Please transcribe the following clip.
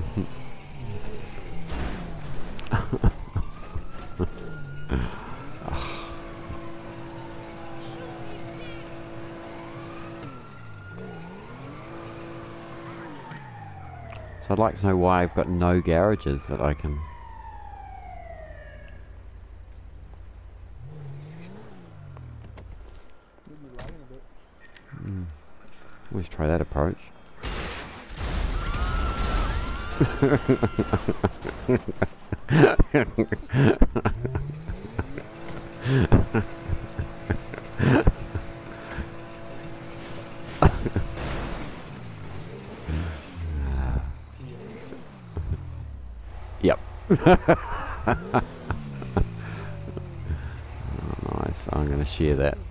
So I'd like to know why I've got no garages that I can... Let's try that approach. Yep. Oh, nice. I'm going to share that.